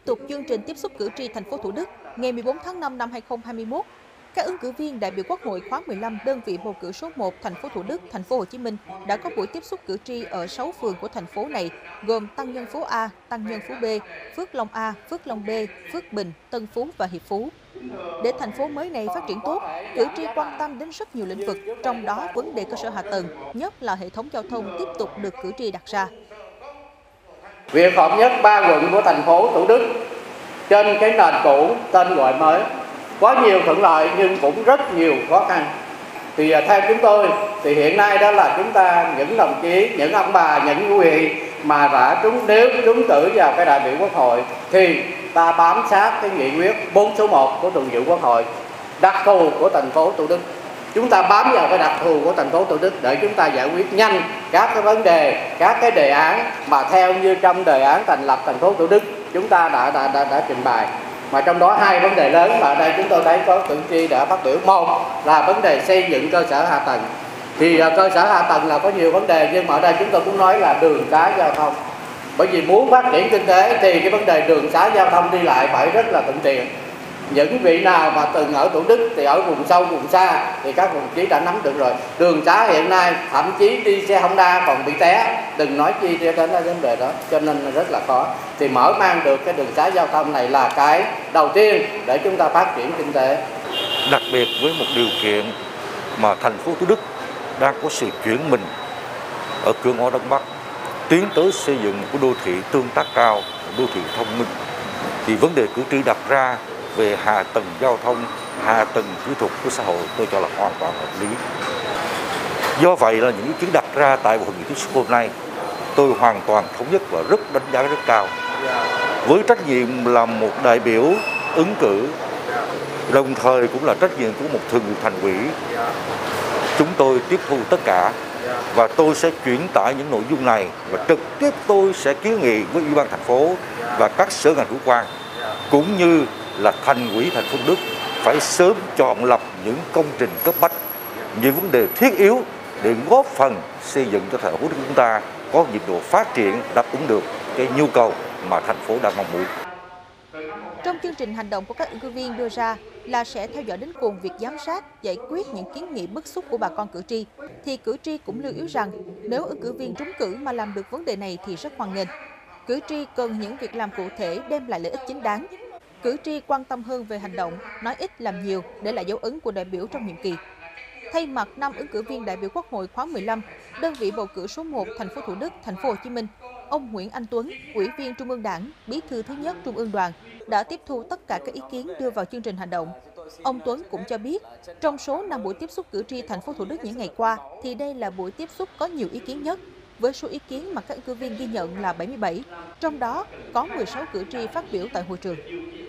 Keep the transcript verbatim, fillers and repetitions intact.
tục chương trình tiếp xúc cử tri thành phố Thủ Đức, ngày mười bốn tháng năm năm hai nghìn không trăm hai mươi mốt, các ứng cử viên đại biểu Quốc hội khóa mười lăm đơn vị bầu cử số một thành phố Thủ Đức, thành phố Hồ Chí Minh đã có buổi tiếp xúc cử tri ở sáu phường của thành phố này, gồm Tăng Nhân Phú A, Tăng Nhân Phú B, Phước Long A, Phước Long B, Phước Bình, Tân Phú và Hiệp Phú. Để thành phố mới này phát triển tốt, cử tri quan tâm đến rất nhiều lĩnh vực, trong đó vấn đề cơ sở hạ tầng, nhất là hệ thống giao thông tiếp tục được cử tri đặt ra. Việc hợp nhất ba quận của thành phố Thủ Đức trên cái nền cũ tên gọi mới có nhiều thuận lợi nhưng cũng rất nhiều khó khăn. Thì theo chúng tôi thì hiện nay đó là chúng ta những đồng chí, những ông bà, những quý vị mà đã trúng nếu trúng cử vào cái đại biểu Quốc hội thì ta bám sát cái nghị quyết bốn số một của Thường vụ Quốc hội, đặc thù của thành phố Thủ Đức. Chúng ta bám vào cái đặc thù của thành phố Thủ Đức để chúng ta giải quyết nhanh các cái vấn đề, các cái đề án mà theo như trong đề án thành lập thành phố Thủ Đức chúng ta đã đã đã, đã trình bày. Mà trong đó hai vấn đề lớn mà ở đây chúng tôi thấy có cử tri đã phát biểu. Một là vấn đề xây dựng cơ sở hạ tầng. Thì uh, cơ sở hạ tầng là có nhiều vấn đề, nhưng mà ở đây chúng tôi cũng nói là đường xá giao thông. Bởi vì muốn phát triển kinh tế thì cái vấn đề đường xá giao thông đi lại phải rất là thuận tiện. Những vị nào mà từng ở Thủ Đức thì ở vùng sâu, vùng xa thì các đồng chí đã nắm được rồi. Đường xá hiện nay thậm chí đi xe Honda còn bị té, đừng nói chi đến cái vấn đề đó, cho nên rất là khó. Thì mở mang được cái đường xá giao thông này là cái đầu tiên để chúng ta phát triển kinh tế. Đặc biệt với một điều kiện mà thành phố Thủ Đức đang có sự chuyển mình ở cửa ngõ Đông Bắc, tiến tới xây dựng một đô thị tương tác cao, đô thị thông minh, thì vấn đề cử tri đặt ra về hạ tầng giao thông, hạ tầng kỹ thuật của xã hội tôi cho là hoàn toàn hợp lý. Do vậy là những ý kiến đặt ra tại hội nghị tiếp xúc hôm nay tôi hoàn toàn thống nhất và rất đánh giá rất cao. Với trách nhiệm là một đại biểu ứng cử, đồng thời cũng là trách nhiệm của một thường vụ thành ủy, chúng tôi tiếp thu tất cả và tôi sẽ chuyển tải những nội dung này và trực tiếp tôi sẽ kiến nghị với Ủy ban thành phố và các sở ngành hữu quan cũng như là thành ủy thành phố Thủ Đức phải sớm chọn lọc những công trình cấp bách, những vấn đề thiết yếu để góp phần xây dựng cho thành phố Thủ Đức chúng ta có nhịp độ phát triển đáp ứng được cái nhu cầu mà thành phố đang mong muốn. Trong chương trình hành động của các ứng cử viên đưa ra là sẽ theo dõi đến cùng việc giám sát, giải quyết những kiến nghị bức xúc của bà con cử tri, thì cử tri cũng lưu ý rằng nếu ứng cử viên trúng cử mà làm được vấn đề này thì rất hoan nghênh. Cử tri cần những việc làm cụ thể đem lại lợi ích chính đáng. Cử tri quan tâm hơn về hành động, nói ít làm nhiều để lại dấu ấn của đại biểu trong nhiệm kỳ. Thay mặt năm ứng cử viên đại biểu Quốc hội khóa mười lăm, đơn vị bầu cử số một thành phố Thủ Đức, thành phố Hồ Chí Minh, ông Nguyễn Anh Tuấn, Ủy viên Trung ương Đảng, Bí thư thứ nhất Trung ương Đoàn đã tiếp thu tất cả các ý kiến đưa vào chương trình hành động. Ông Tuấn cũng cho biết, trong số năm buổi tiếp xúc cử tri thành phố Thủ Đức những ngày qua, thì đây là buổi tiếp xúc có nhiều ý kiến nhất, với số ý kiến mà các ứng cử viên ghi nhận là bảy mươi bảy, trong đó có mười sáu cử tri phát biểu tại hội trường.